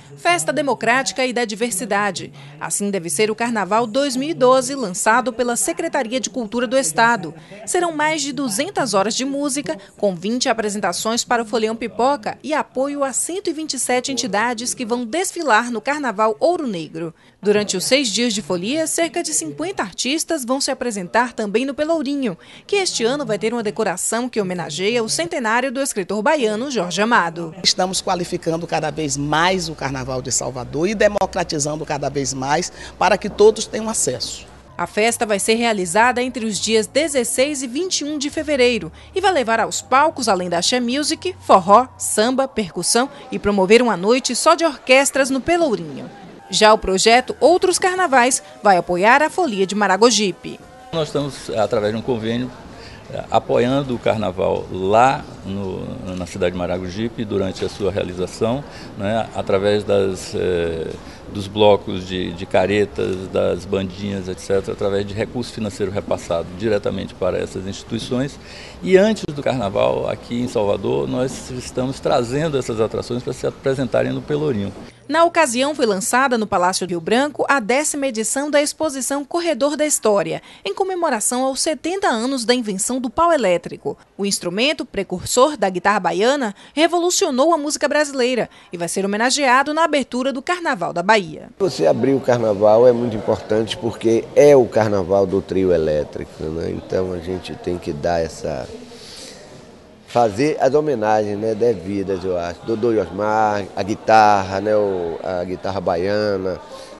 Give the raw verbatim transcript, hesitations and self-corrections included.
festa democrática e da diversidade. Assim deve ser o Carnaval dois mil e doze, lançado pela Secretaria de Cultura do Estado. Serão mais de duzentas horas de música, com vinte apresentações para o Folião Pipoca e apoio a cento e vinte e sete entidades que vão desfilar no Carnaval Ouro Negro. Durante os seis dias de folia, cerca de cinquenta artistas vão se apresentar também no Pelourinho, que este ano vai ter uma decoração que homenageia o centenário do escritor baiano Jorge Amado. Estamos qualificando cada vez mais o Carnaval de Salvador e democratizando cada vez mais para que todos tenham acesso. A festa vai ser realizada entre os dias dezesseis e vinte e um de fevereiro e vai levar aos palcos, além da axé music, forró, samba, percussão e promover uma noite só de orquestras no Pelourinho. Já o projeto Outros Carnavais vai apoiar a Folia de Maragogipe. Nós estamos, através de um convênio, apoiando o Carnaval lá no, na cidade de Maragogipe durante a sua realização, né, através das, eh, dos blocos de, de caretas, das bandinhas, etcétera, através de recurso financeiro repassado diretamente para essas instituições. E antes do Carnaval, aqui em Salvador, nós estamos trazendo essas atrações para se apresentarem no Pelourinho. Na ocasião, foi lançada no Palácio Rio Branco a décima edição da exposição Corredor da História, em comemoração aos setenta anos da invenção do pau elétrico. O instrumento, precursor da guitarra baiana, revolucionou a música brasileira e vai ser homenageado na abertura do Carnaval da Bahia. Você abrir o Carnaval é muito importante porque é o Carnaval do trio elétrico, né? Então a gente tem que dar essa... fazer as homenagens, né, devidas, eu acho. Dodô e Osmar, a guitarra, né, o, a guitarra baiana,